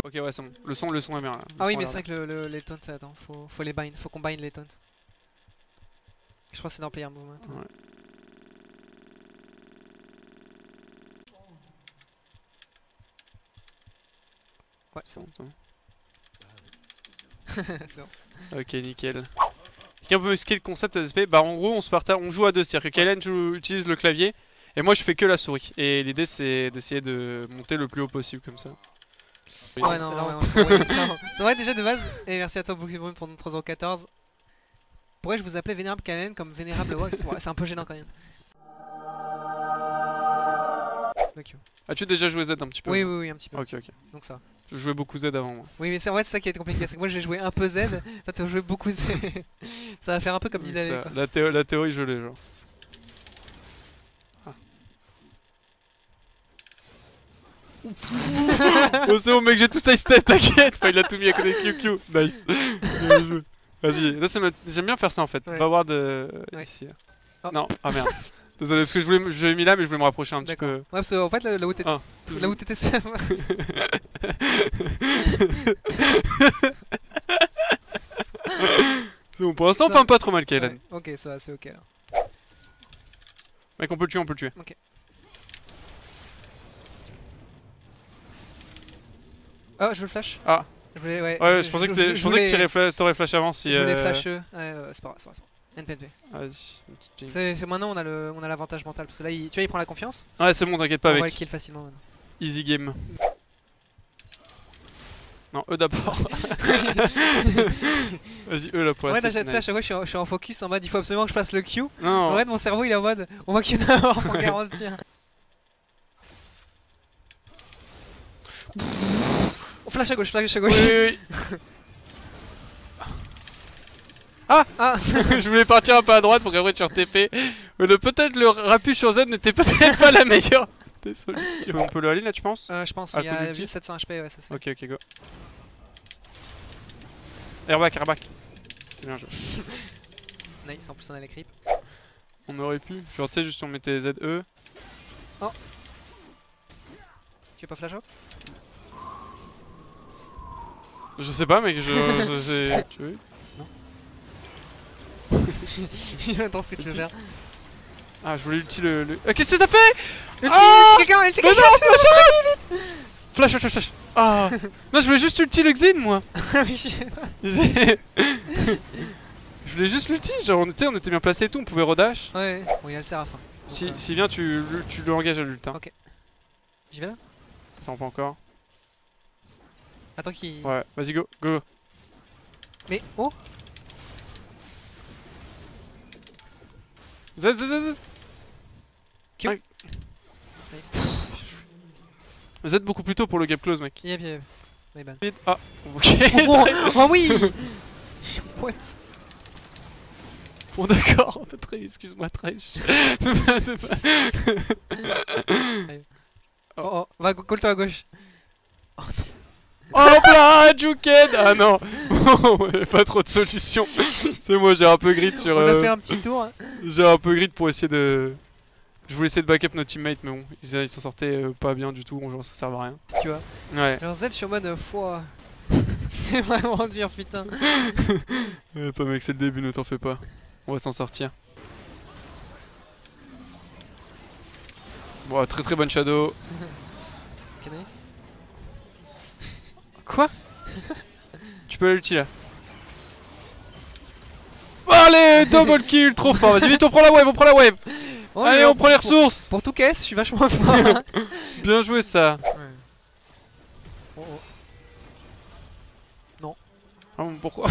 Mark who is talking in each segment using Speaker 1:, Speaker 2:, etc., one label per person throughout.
Speaker 1: Ok, ouais, c'est bon. Le son est bien là.
Speaker 2: Ah oui, mais c'est vrai que les taunts, attends, faut les bind, faut qu'on bind les taunts. Je crois que c'est dans Player Movement.
Speaker 1: Ouais.
Speaker 2: Ouais,
Speaker 1: c'est bon.
Speaker 2: c'est bon.
Speaker 1: Ok, nickel. Quelqu'un peut m'expliquer le concept ASP? Bah, en gros, on joue à deux. C'est-à-dire que Kalen utilise le clavier et moi je fais que la souris. Et l'idée c'est d'essayer de monter le plus haut possible comme ça.
Speaker 2: Ouais, non, c'est vrai déjà de base. Et merci à toi, Pokémon, pour notre 3,14€. Pourrais-je vous appeler Vénérable Kalen comme Vénérable Wax? Ouais, c'est un peu gênant quand même. Le Q.
Speaker 1: As-tu déjà joué Z un petit peu?
Speaker 2: Oui, un petit peu.
Speaker 1: Ok.
Speaker 2: Donc ça.
Speaker 1: Je jouais beaucoup Z avant moi.
Speaker 2: Oui, mais c'est en fait c'est ça qui est compliqué. C'est que moi j'ai joué un peu Z, toi t'as joué beaucoup Z. Ça va faire un peu comme Nidalé.
Speaker 1: La théorie, je l'ai, genre. Ah. Oh, c'est bon, mec, j'ai tout ça step, t'inquiète. Enfin, il a tout mis à côté de QQ. Nice. Vas-y, là j'aime bien faire ça en fait.
Speaker 2: Ouais.
Speaker 1: Va voir de ici.
Speaker 2: Oh.
Speaker 1: Non, ah merde. Désolé, parce que j'avais mis là, mais je voulais me rapprocher un petit peu.
Speaker 2: Ouais, parce qu'en fait là où t'étais.
Speaker 1: Ah.
Speaker 2: Là où t'étais. C'est
Speaker 1: bon, pour l'instant, on fait pas trop mal, Kalen.
Speaker 2: Ouais. Ok, ça va, c'est ok alors.
Speaker 1: Mec, on peut le tuer,
Speaker 2: Ok. Oh, je veux le flash.
Speaker 1: Ah.
Speaker 2: Je voulais, ouais.
Speaker 1: Ouais, je pensais que t'aurais flash avant si.
Speaker 2: Je voulais flash eux. Ouais, c'est pas grave, NPNP.
Speaker 1: Vas-y.
Speaker 2: C'est maintenant on a l'avantage mental parce que là, tu vois, il prend la confiance.
Speaker 1: Ouais, c'est bon, t'inquiète pas,
Speaker 2: On va le
Speaker 1: mec.
Speaker 2: kill facilement maintenant.
Speaker 1: Easy game. Non, eux d'abord. Vas-y, eux là pour la
Speaker 2: Ouais,
Speaker 1: nice.
Speaker 2: à chaque fois je suis en focus en mode il faut absolument que je passe le Q.
Speaker 1: Non.
Speaker 2: En fait, mon cerveau il est en mode on voit qu'il y en a mort pour garantir. Flash à gauche,
Speaker 1: Oui.
Speaker 2: Ah
Speaker 1: Je voulais partir un peu à droite pour qu'après tu re-TP. Mais peut-être le rapuge sur Z n'était peut-être pas la meilleure des solutions. On peut le aller là, tu penses?
Speaker 2: Je pense qu'il y a 700 HP, ouais, ça se fait.
Speaker 1: Ok, go. Airback. C'est bien joué.
Speaker 2: Nice, en plus on a les creeps.
Speaker 1: On aurait pu. Genre, tu sais, juste on mettait ZE.
Speaker 2: Oh. Tu veux pas flash out?
Speaker 1: Je sais pas, mec, je tu veux?
Speaker 2: Attends, ce que tu veux faire.
Speaker 1: Ah, je voulais ulti le... Ah, qu'est-ce que t'as fait?
Speaker 2: Quelqu'un,
Speaker 1: Flash. Ah. Non, je voulais juste ulti le Xin, moi. Je voulais juste l'ulti, genre on était bien placé et tout, on pouvait redash.
Speaker 2: Ouais, bon, il y a le Séraphin.
Speaker 1: Si bien tu le engages à l'ult.
Speaker 2: Ok. J'y vais là?
Speaker 1: Attends, pas encore.
Speaker 2: Attends qu'il...
Speaker 1: Ouais, vas-y, go.
Speaker 2: Mais, oh!
Speaker 1: Z.
Speaker 2: Q.
Speaker 1: Ouais.
Speaker 2: Nice.
Speaker 1: Z beaucoup plus tôt pour le gap close, mec.
Speaker 2: Yep. My bad.
Speaker 1: Ah, ok.
Speaker 2: Oh oui! What?
Speaker 1: Bon, d'accord, excuse-moi, Trèche. C'est pas.
Speaker 2: Oh, va, colle-toi à gauche.
Speaker 1: Oh là, Juked. Ah non. Pas trop de solutions. C'est moi, j'ai un peu grid sur...
Speaker 2: On a fait un petit tour. Hein.
Speaker 1: J'ai un peu grid pour essayer de... Je voulais essayer de backup nos teammates, mais bon, ils s'en sortaient pas bien du tout, genre ça sert à rien.
Speaker 2: Tu vois.
Speaker 1: Ouais.
Speaker 2: Genre Z, je suis en mode foi. C'est vraiment dur, putain.
Speaker 1: Pas mec, c'est le début, ne t'en fais pas. On va s'en sortir. Bon, très bonne shadow.
Speaker 2: Ok, nice.
Speaker 1: Quoi? Tu peux l'ulti là. Allez, double kill, trop fort. Vas-y, vite, on prend la wave,
Speaker 2: Oh,
Speaker 1: allez, on prend les ressources.
Speaker 2: Pour tout caisse, je suis vachement fort.
Speaker 1: Bien joué ça.
Speaker 2: Ouais. Oh. Non.
Speaker 1: Ah bon, pourquoi?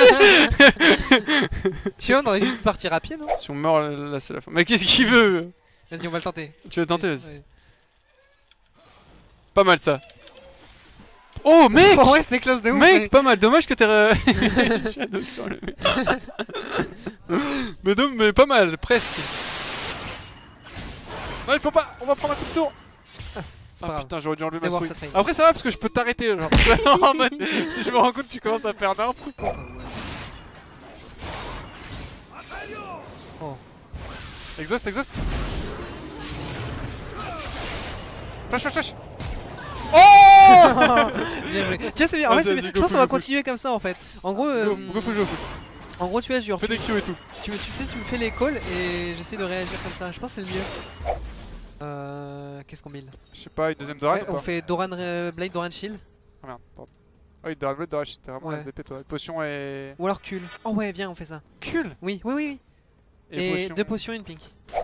Speaker 2: Je sais pas, on aurait juste partir à pied, non?
Speaker 1: Si on meurt là, c'est la fin. Mais qu'est-ce qu'il veut?
Speaker 2: Vas-y, on va le tenter.
Speaker 1: Tu vas tenter, vas-y.
Speaker 2: Ouais.
Speaker 1: Pas mal ça. Oh mec!
Speaker 2: En vrai, c'était close de ouf.
Speaker 1: Mec, pas mal. Dommage que t'aies... Shadow sur le mec. mais pas mal, presque. Non, il faut pas. On va prendre un coup de tour. Ah putain, j'aurais dû enlever ma souris. Après ça va parce que je peux t'arrêter, genre. En mode, si je me rends compte que tu commences à faire n'importe quoi.
Speaker 2: Oh.
Speaker 1: Exhaust. Flash. Oh!
Speaker 2: Bien joué. Tiens, c'est bien. En fait, c'est bien. Je pense qu'on va continuer comme ça en fait. En gros, en gros, tu vois, genre,
Speaker 1: fais des Q et tout.
Speaker 2: Tu sais, tu me fais les calls et j'essaie de réagir comme ça. Je pense que c'est le mieux. Qu'est-ce qu'on mille?
Speaker 1: Je sais pas, une deuxième Doran ou pas?
Speaker 2: On fait Doran Blade, Doran Shield.
Speaker 1: Oh merde, pardon. Ah oui, Doran Blade, Doran Shield, t'es vraiment
Speaker 2: Ouais.
Speaker 1: LDP toi. Potion et.
Speaker 2: Ou alors Cul. Oh ouais, viens, on fait ça.
Speaker 1: Cul.
Speaker 2: Oui. Et 2 potions, une pink.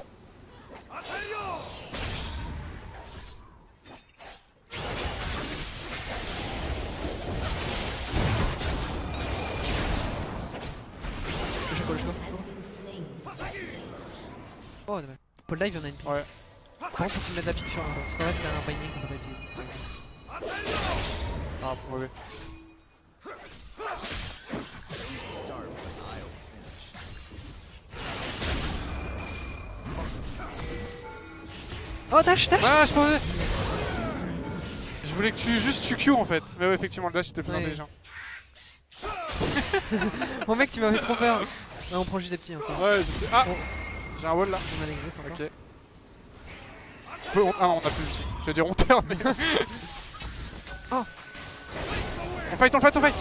Speaker 2: Oh dommage. Paul Dive, il y en a une pink.
Speaker 1: Ouais.
Speaker 2: Par contre, faut que tu me mettes la pink sur un parce qu'en fait, c'est un binding qu'on peut pas utiliser.
Speaker 1: Ah, mauvais.
Speaker 2: Oh, dash.
Speaker 1: Ah, je pensais. Je voulais que tu Q en fait. Mais ouais, effectivement, le dash c'était plus intelligent.
Speaker 2: Mon mec, tu m'avais trop peur. Non, on prend juste des petits. Hein, ça.
Speaker 1: Ouais, je sais. Ah, j'ai un wall là.
Speaker 2: On a l'existe encore.
Speaker 1: Ok. Ah non, on a plus l'ulti. J'allais dire on turn, mais.
Speaker 2: Oh.
Speaker 1: On fight.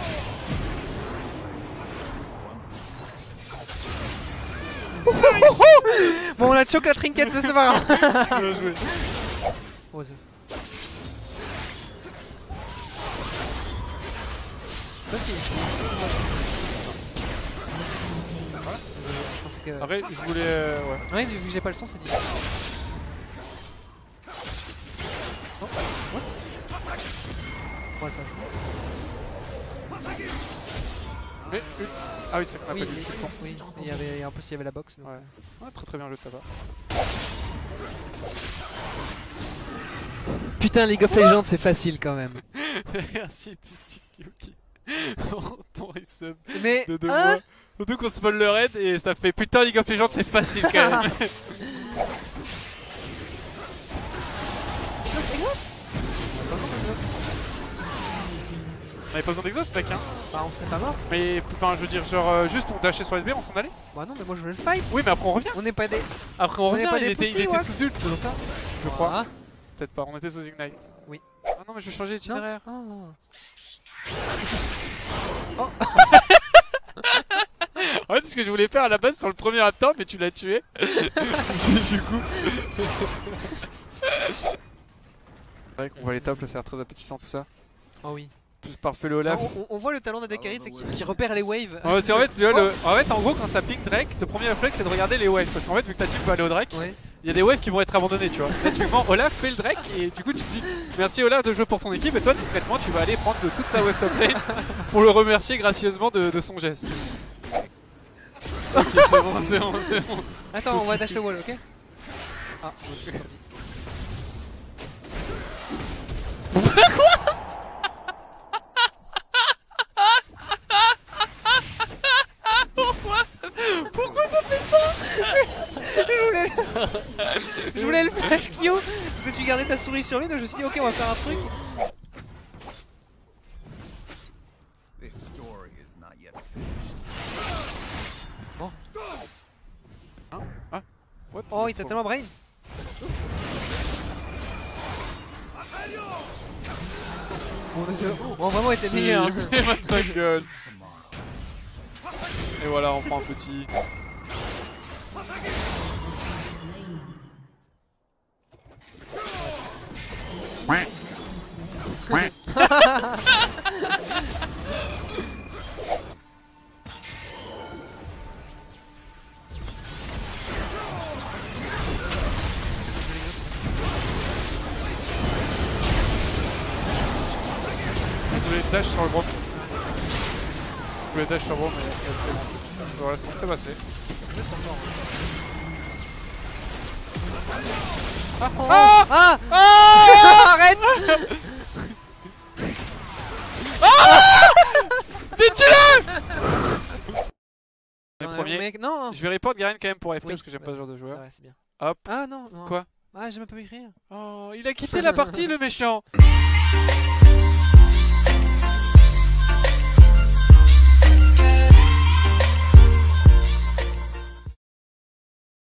Speaker 2: Bon, on a choc la trinket, c'est pas grave.
Speaker 1: Bien joué.
Speaker 2: Oh, c'est... Ça, si. Je pensais que...
Speaker 1: Après, je voulais. Ouais.
Speaker 2: Ouais, vu que j'ai pas le son, c'est difficile. Oh, what? Ouais,
Speaker 1: Mais. Ah oui, c'est qu'on a pas dit.
Speaker 2: Oui, il y avait un peu s'il y avait la box. Donc.
Speaker 1: Ouais. Ouais, très bien joué de ta part.
Speaker 2: Putain, League of Legends, c'est facile quand même.
Speaker 1: Merci, Tiki. Ton resub
Speaker 2: Mais.
Speaker 1: de 2 mois. Surtout qu'on spoil le raid et ça fait putain, League of Legends, c'est facile quand même. On avait pas besoin d'exhaust, mec, hein.
Speaker 2: Bah, on serait pas mort.
Speaker 1: Mais, enfin, je veux dire, genre, juste on dashait sur SB, on s'en allait.
Speaker 2: Bah, non, mais moi je veux le fight.
Speaker 1: Oui, mais après on revient.
Speaker 2: On n'est pas des.
Speaker 1: Après on revient,
Speaker 2: pas
Speaker 1: il
Speaker 2: des
Speaker 1: était
Speaker 2: pussy, ouais.
Speaker 1: sous ult, c'est pour ça. Je crois.
Speaker 2: Ah.
Speaker 1: Peut-être pas, on était sous Ignite.
Speaker 2: Oui.
Speaker 1: Ah non, mais je vais changer d'itinéraire.
Speaker 2: Oh.
Speaker 1: En fait, ce que je voulais faire à la base sur le premier attempt, mais tu l'as tué. Du coup. C'est vrai qu'on voit les tops, là, ça a l'air très appétissant tout ça.
Speaker 2: Oh oui.
Speaker 1: Plus parfait le Olaf.
Speaker 2: On voit le talent d'Adekari, c'est qui repère les waves.
Speaker 1: Ouais, c'est en fait, tu vois, en gros, quand ça ping Drake, le premier réflexe c'est de regarder les waves. Parce qu'en fait, vu que ta team peut aller au Drake, il y a des waves qui vont être abandonnés, tu vois. Là, tu mens, Olaf fait le Drake et du coup, tu te dis merci Olaf de jouer pour ton équipe. Et toi, discrètement, tu vas aller prendre de toute sa wave top lane pour le remercier gracieusement de son geste. Ok, c'est bon.
Speaker 2: Attends, on va dash le wall, ok? Ah,
Speaker 1: Pourquoi t'as fait ça?
Speaker 2: Je voulais le flash Kyo parce que tu gardais ta souris sur lui, donc je me suis dit ok, on va faire un truc. Bon.
Speaker 1: Hein? Ah? What?
Speaker 2: Oh, il t'a tellement brain. On a vraiment été meilleur. Hein.
Speaker 1: 25 gueules. Et voilà, on prend un petit. Désolé, dash sur le gros. Je voulais dash sur le gros, mais c'est bon. Voilà, c'est passé.
Speaker 2: Arrête.
Speaker 1: Mais tue-le! Le
Speaker 2: Non,
Speaker 1: premier.
Speaker 2: mec, non.
Speaker 1: Je vais report Garen quand même pour FK
Speaker 2: Oui,
Speaker 1: parce que j'aime pas ce genre de joueur.
Speaker 2: C'est vrai, c'est bien.
Speaker 1: Hop.
Speaker 2: Ah non, non.
Speaker 1: Quoi?
Speaker 2: Ah, j'ai même pas pu écrire.
Speaker 1: Oh, il a quitté la partie le méchant.